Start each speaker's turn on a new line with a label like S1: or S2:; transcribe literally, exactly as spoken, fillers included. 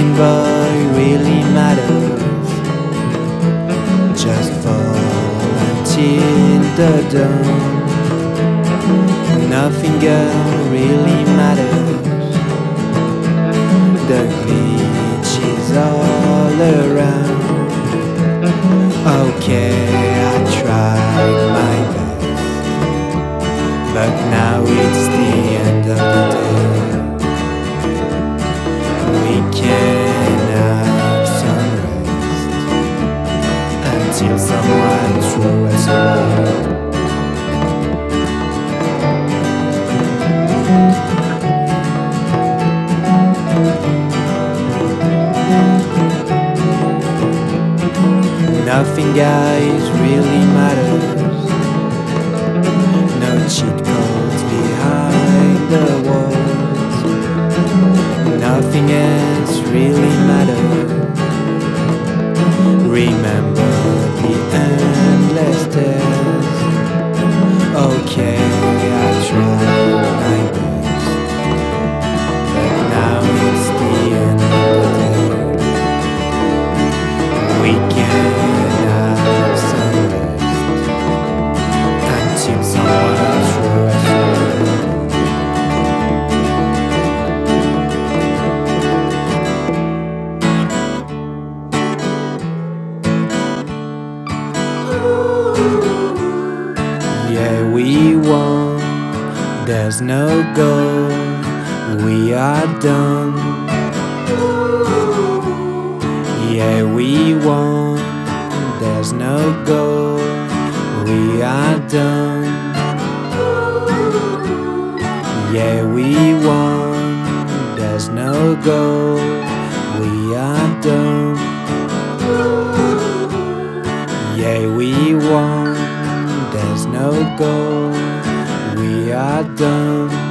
S1: nothing boy really matters. Just fall until the dawn. Nothing girl really matters. The glitch is all around. Okay, I tried my best, but now it's the end of the day. We can have some rest until someone threw us away. Nothing guys really matters. No cheat codes behind the walls. Nothing else really matters. Remember the endless stairs. Okay, I tried my best, but now it's the end of the day. We can have some rest until someone threw us away. Yeah, we won, there's no goal, we are done. Yeah, we won, there's no goal, we are done. Yeah, we won, there's no goal, we are done. Yeah, we won, there's no goal, we are done.